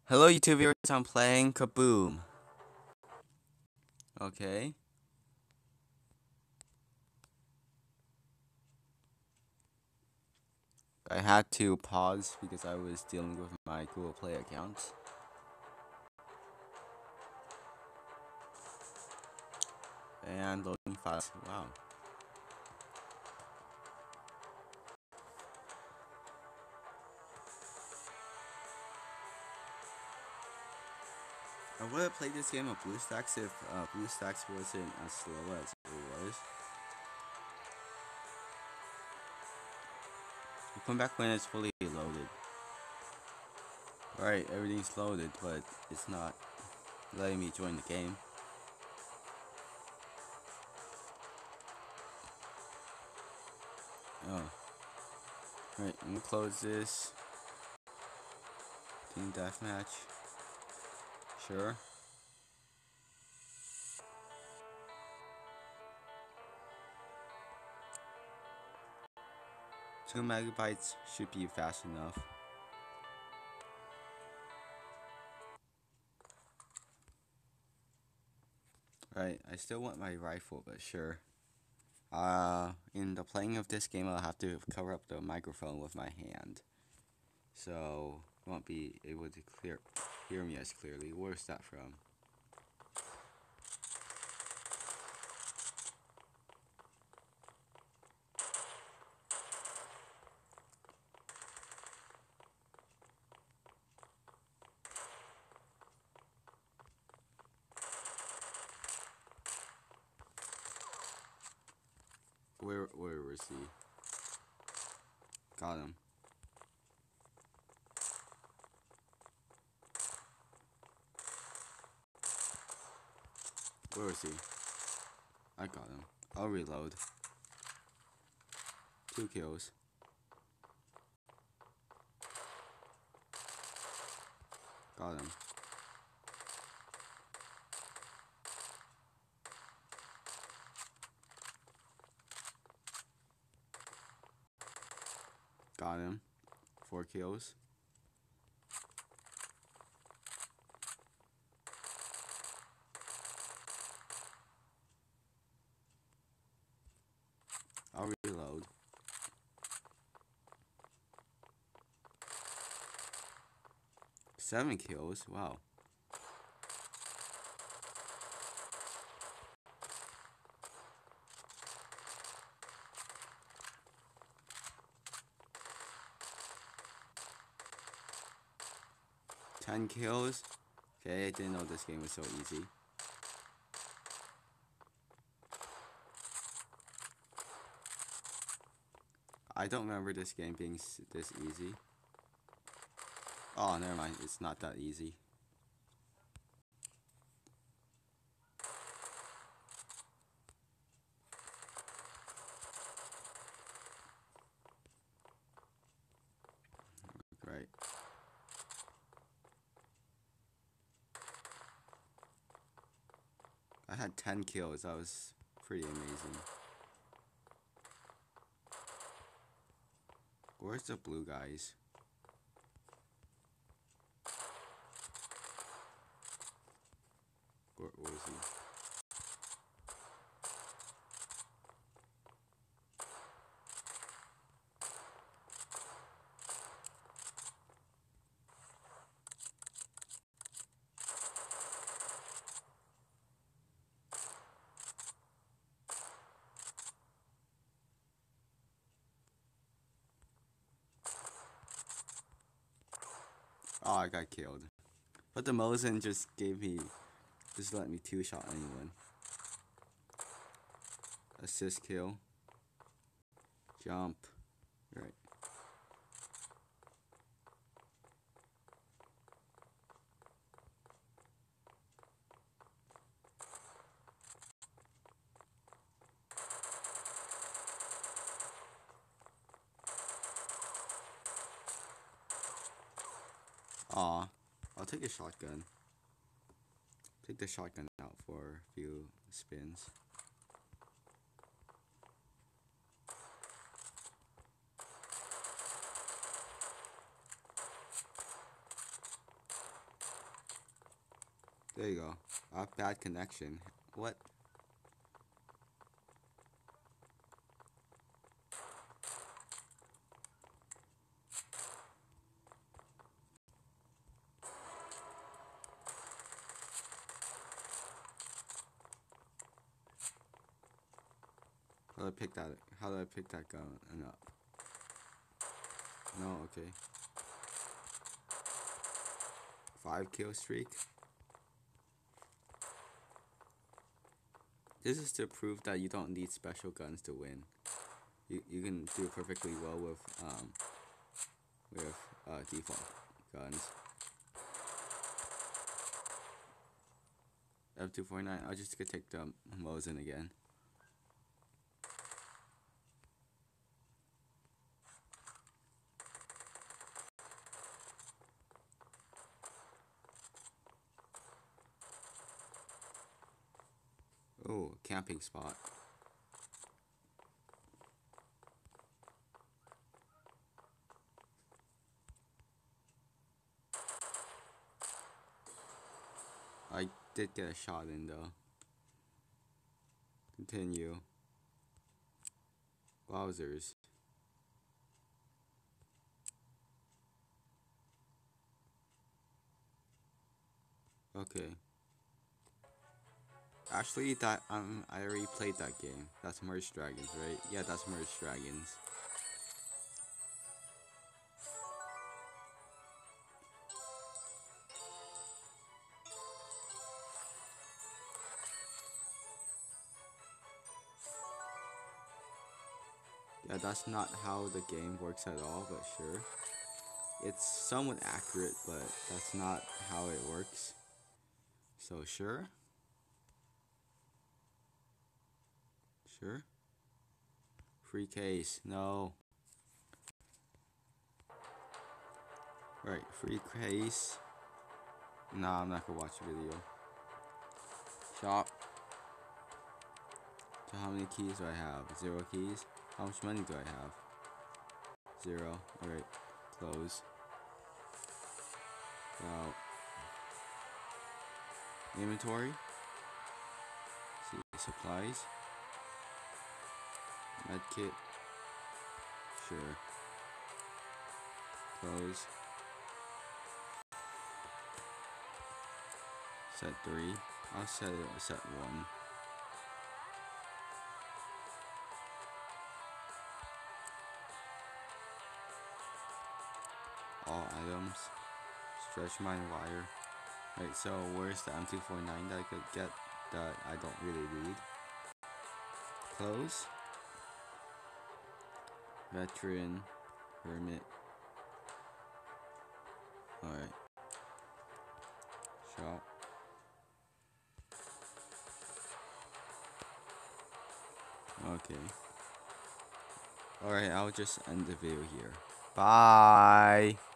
Hello YouTube viewers, I'm playing Kaboom. Okay. I had to pause because I was dealing with my Google Play account. And loading files. Wow. I would have played this game of BlueStacks if BlueStacks wasn't as slow as it was. I'll come back when it's fully loaded. Alright, everything's loaded, but it's not letting me join the game. Oh. Alright, I'm gonna close this. Team Deathmatch. Sure. 2 megabytes should be fast enough. Right, I still want my rifle, but sure. In the playing of this game, I'll have to cover up the microphone with my hand, so you won't be able to hear me as clearly. Where's that from? Where was he? Got him. Where was he? I got him. I'll reload. 2 kills. Got him. Got him. 4 kills. I'll reload. 7 kills. Wow. Ten kills. Okay, I didn't know this game was so easy. I don't remember this game being this easy. Oh, never mind. It's not that easy. Right. I had 10 kills. That was pretty amazing. Where's the blue guys? Where was he? Oh, I got killed. But the Mosin just let me 2-shot anyone. Assist kill. Jump. Right. Aw. I'll take a shotgun. Take the shotgun out for a few spins. There you go. I have bad connection. What? How do I pick that? How do I pick that gun up? No, okay. 5 kill streak. This is to prove that you don't need special guns to win. You can do perfectly well with default guns. M249. I'll just go take the Mosin again. Oh, camping spot. I did get a shot in though. Continue. Wowzers. Okay. Actually, that I already played that game. That's Merge Dragons, right? Yeah, that's Merge Dragons. Yeah, that's not how the game works at all, but sure. It's somewhat accurate, but that's not how it works. So sure. Sure. Free case. No. Right, free case. Nah, I'm not gonna watch the video. Shop. So how many keys do I have? 0 keys? How much money do I have? 0. Alright. Close. Out. Inventory. See supplies. Medkit. Sure. Close. Set 3. I'll set it at set 1. All items. Stretch mine wire. Right, so where's the M249 that I could get that I don't really need? Close. Veteran. Hermit. Alright. Shop. Okay. Alright, I'll just end the video here. Bye!